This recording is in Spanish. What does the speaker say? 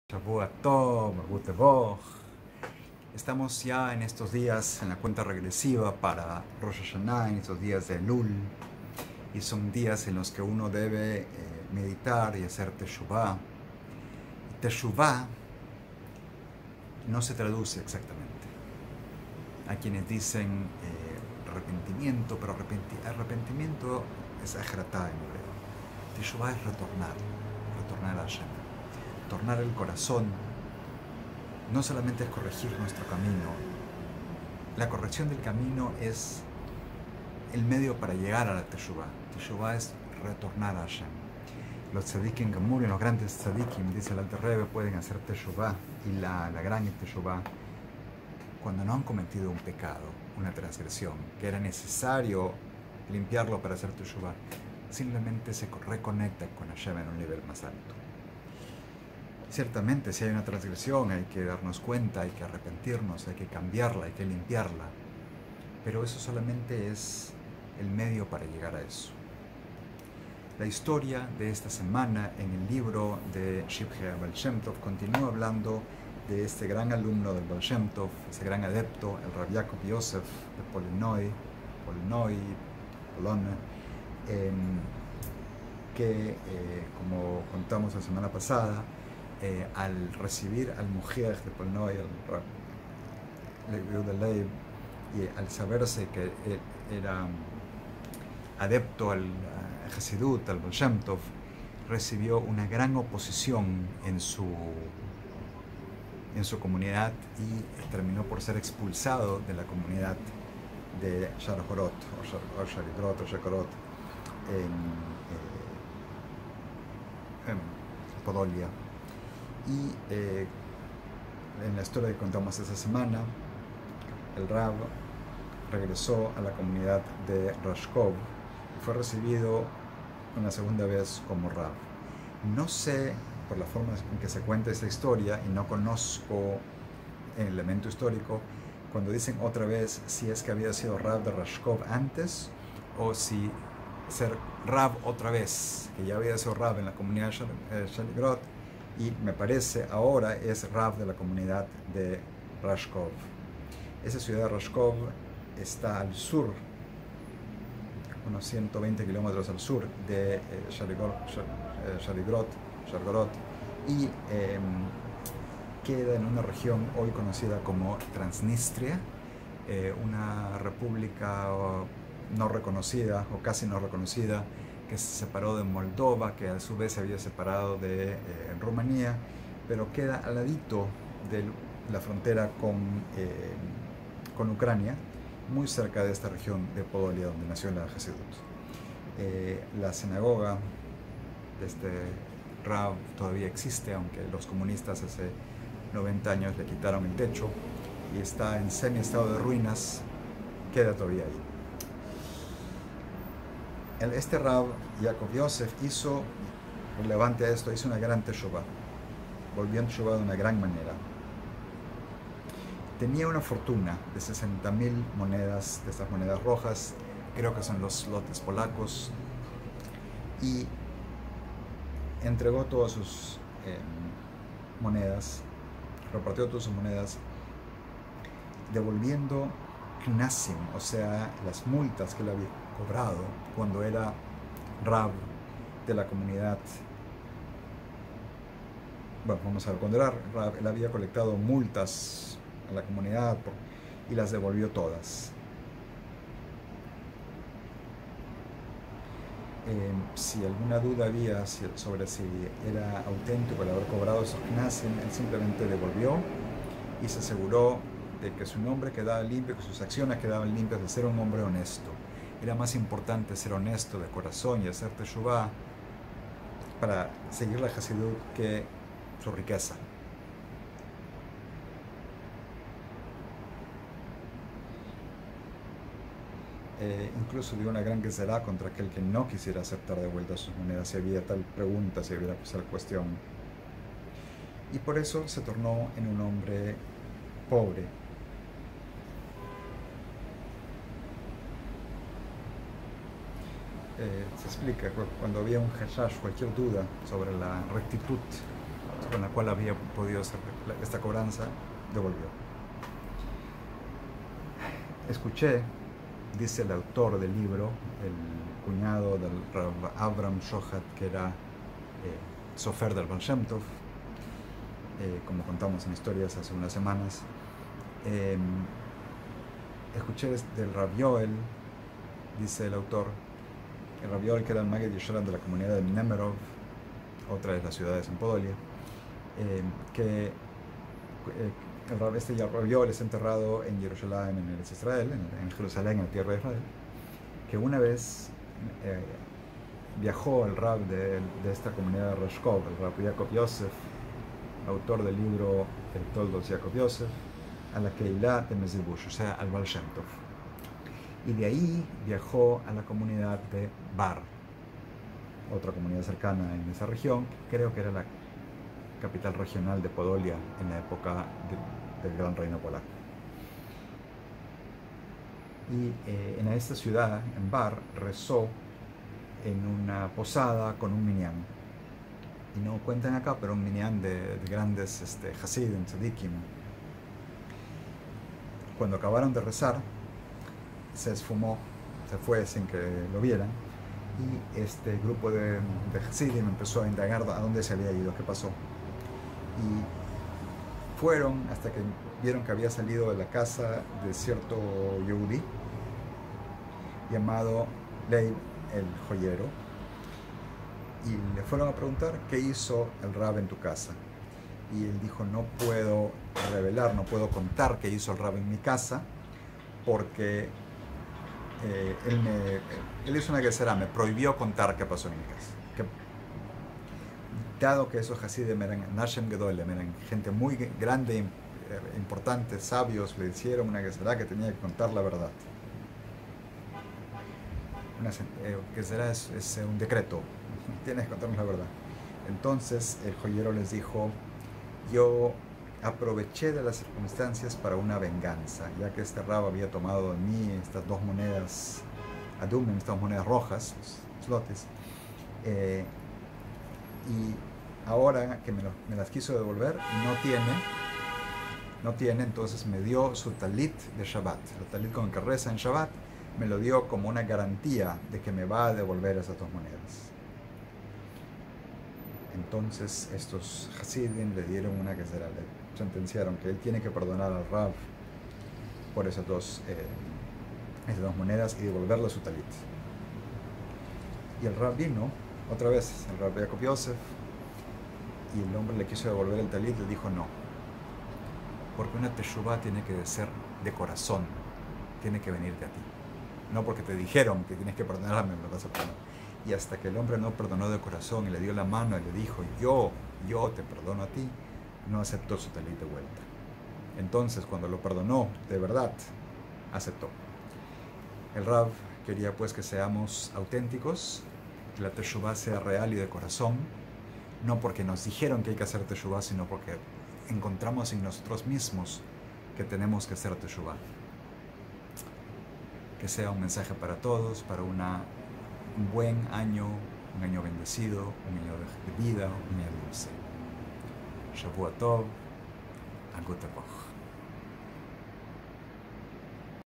Shavua Tov, Gute Boch. Estamos ya en estos días en la cuenta regresiva para Rosh Hashanah, en estos días de Elul, y son días en los que uno debe meditar y hacer Teshuvah. Teshuvah no se traduce exactamente. Hay quienes dicen arrepentimiento, pero arrepentimiento es ajratá en hebreo. Teshuvah es retornar a Hashem, tornar el corazón. No solamente es corregir nuestro camino, la corrección del camino es el medio para llegar a la Teshuvah. Teshuvah es retornar a Hashem. Los tzadikim Gamur, los grandes tzadikim, dice el Alter Rebbe, pueden hacer Teshuvah, y la gran Teshuvah cuando no han cometido un pecado, una transgresión, que era necesario limpiarlo para hacer Teshuvah. Simplemente se reconecta con Hashem en un nivel más alto. Ciertamente, si hay una transgresión, hay que darnos cuenta, hay que arrepentirnos, hay que cambiarla, hay que limpiarla. Pero eso solamente es el medio para llegar a eso. La historia de esta semana en el libro de Shibhei Baal Shem Tov continúa hablando de este gran alumno del Baal Shem Tov, ese gran adepto, el Rav Yaakov Yosef de Polonoi, que, como contamos la semana pasada, al recibir al Mojiach de Polnoi, el de Leib, y al saberse que él era adepto al Hasidut, al Baal Shem Tov, recibió una gran oposición en su comunidad y terminó por ser expulsado de la comunidad de Sharhorot, o Sharigrot, o Shekorot, en Podolia. Y en la historia que contamos esta semana, el Rav regresó a la comunidad de Rashkov y fue recibido una segunda vez como Rav. No sé, por la forma en que se cuenta esta historia, y no conozco el elemento histórico, cuando dicen otra vez si es que había sido Rav de Rashkov antes, o si ser Rav otra vez, que ya había sido Rav en la comunidad de Shaligrot, y me parece ahora es Rav de la comunidad de Rashkov. Esa ciudad de Rashkov está al sur, unos 120 kilómetros al sur de Shargorot, y queda en una región hoy conocida como Transnistria, una república no reconocida o casi no reconocida, que se separó de Moldova, que a su vez se había separado de Rumanía, pero queda al ladito de la frontera con Ucrania, muy cerca de esta región de Podolia, donde nació la Hasidut. La sinagoga de este Rav todavía existe, aunque los comunistas hace 90 años le quitaron el techo, y está en semi-estado de ruinas, queda todavía ahí. Este Rav Yaakov Yosef hizo, relevante a esto, hizo una gran Teshuvah, volvió en Teshuvah de una gran manera. Tenía una fortuna de 60.000 monedas, de estas monedas rojas, creo que son los lotes polacos, y entregó todas sus monedas, repartió todas sus monedas, devolviendo knasim, o sea, las multas que él había cobrado cuando era Rav de la comunidad. Bueno, vamos a ver, cuando era Rav, él había colectado multas a la comunidad y las devolvió todas. Si alguna duda había sobre si era auténtico el haber cobrado esos knasim, él simplemente devolvió y se aseguró de que su nombre quedaba limpio, que sus acciones quedaban limpias, de ser un hombre honesto. Era más importante ser honesto de corazón y hacer Teshuvah para seguir la Hasidut que su riqueza. Incluso dio una gran gezerá contra aquel que no quisiera aceptar de vuelta sus monedas, si había tal pregunta, si había tal cuestión. Y por eso se tornó en un hombre pobre. Se explica cuando había un hashash, cualquier duda sobre la rectitud con la cual había podido hacer esta cobranza, devolvió. Escuché, dice el autor del libro, el cuñado del Rav Avram Shohat, que era sofer del Baal Shem Tov, como contamos en historias hace unas semanas. Escuché del Rav Yoel, dice el autor, el Rav Yoel, que era el Magid Yesharan de la comunidad de Nemerov, otra de las ciudades en Podolia, que el Rav Yoel es enterrado en Jerusalén, en el Israel, en Jerusalén, en la tierra de Israel, que una vez viajó el Rav de esta comunidad de Rashkov, el Rav Jacob Yosef, autor del libro El Toldos Jacob Yosef, a la Keilah de Mezribush, o sea, al Baal Shem Tov. Y de ahí viajó a la comunidad de Bar, otra comunidad cercana en esa región, creo que era la capital regional de Podolia en la época del Gran Reino Polaco. Y en esta ciudad, en Bar, rezó en una posada con un minyan. Y no cuentan acá, pero un minyan de grandes Hasidim, tzadikim. Cuando acabaron de rezar, se esfumó, se fue sin que lo vieran, y este grupo de Hasidim empezó a indagar a dónde se había ido, qué pasó. Y fueron hasta que vieron que había salido de la casa de cierto Yehudi llamado Leib el joyero, y le fueron a preguntar qué hizo el Rab en tu casa. Y él dijo: no puedo revelar, no puedo contar qué hizo el Rab en mi casa, porque él hizo una gesera, me prohibió contar qué pasó en mi casa. Dado que esos Hasidim eran Nashem Gedolem, eran gente muy grande, importante, sabios, le hicieron una gesera que tenía que contar la verdad. Una gesera es un decreto, tienes que contarnos la verdad. Entonces el joyero les dijo: yo aproveché de las circunstancias para una venganza, ya que este Rab había tomado de mí estas dos monedas adumim, estas monedas rojas, slotes, y ahora que me las quiso devolver, no tiene, entonces me dio su talit de Shabbat, el talit con el que reza en Shabbat, me lo dio como una garantía de que me va a devolver esas dos monedas. Entonces estos Hasidim le dieron una gesera, le sentenciaron que él tiene que perdonar al Rav por esas dos monedas y devolverle su talit. Y el Rav vino otra vez, el Rav Jacob Yosef, y el hombre le quiso devolver el talit, le dijo no, porque una teshuvah tiene que ser de corazón, tiene que venir de a ti, no porque te dijeron que tienes que perdonarme, me lo vas a perdonar. Y hasta que el hombre no perdonó de corazón y le dio la mano y le dijo yo te perdono a ti, no aceptó su talit de vuelta. Entonces cuando lo perdonó de verdad, aceptó. El Rav quería pues que seamos auténticos, que la teshuvah sea real y de corazón, no porque nos dijeron que hay que hacer teshuvah, sino porque encontramos en nosotros mismos que tenemos que hacer teshuvah. Que sea un mensaje para todos, para un buen año, un año bendecido, un año de vida, un año dulce. Shavua Tov, Agut Tov.